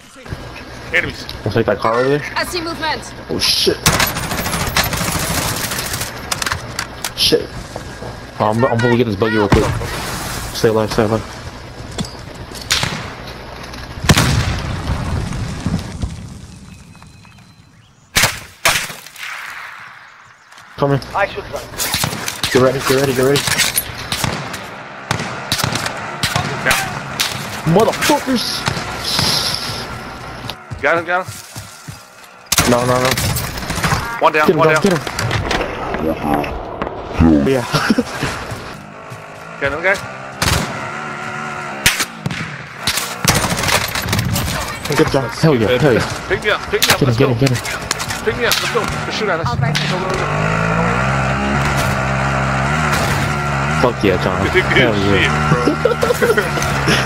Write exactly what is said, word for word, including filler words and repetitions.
Enemies. Looks like that car over there. I see movement. Oh shit. Shit. Oh, I'm, I'm gonna get this buggy real quick. Stay alive, stay alive. Coming. I should run. Get ready, get ready, get ready. Yeah. Motherfuckers! Got him, got him. No, no, no. One down, Get him, one down, down. get him. Yeah. Got another guy. Good job. Hell yeah, hell yeah. Pick me up, pick me up, Get him, let's get go. him, get him. Pick me up, let's go. Let's shoot at us. All right. Go, go, go. Fuck yeah, John. Good Hell yeah. shit, bro.